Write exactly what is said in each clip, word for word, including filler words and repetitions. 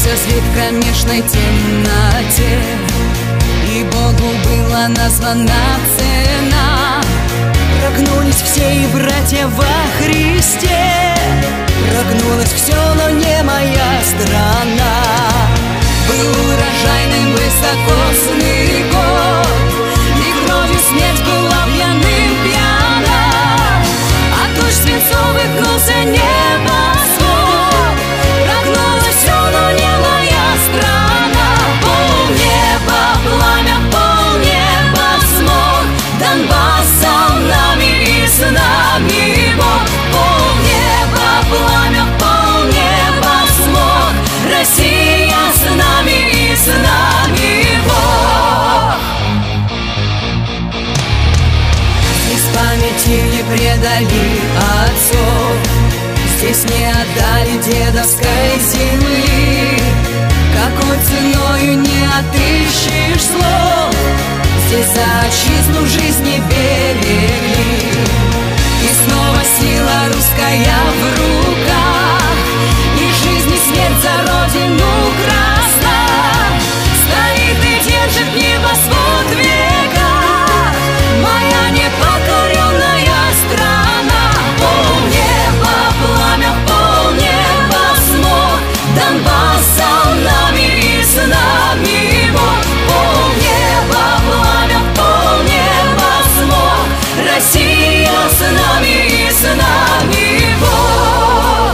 все свет в кромешной темноте, и Богу была названа цена. Прогнулись все и братья во Христе, прогнулось все, но не моя страна. Был урожайным высокосный год, и кровью смерть была пьяным пьяна, а дождь свинцовых гнулся небосвод. Прогнулось все, но не моя страна. Полнеба пламя, полнеба смог, Донбасс за нами и с нами Бог. Полнеба пламя, полнеба смог, Россия с нами и с нами Бог. Здесь памяти не предали отцов, здесь не отдали дедовской земли. Какой ценою не отыщешь слов, здесь за отчизну жизни берегли. И снова сила русская в руках, и жизнь и смерть за родину красна. Стоит и держит небосвод в веках моя непокоренная страна. Полнеба пламя, полнеба смог, Донбасс за нами и с нами Бог. Полнеба пламя, полнеба смог, Россия с нами и с нами Бог.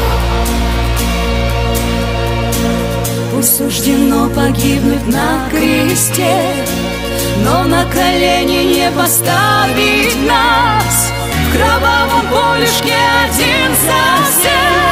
Пусть суждено погибнуть на кресте, но на колени не поставить нас. В кровавом полюшке один за всех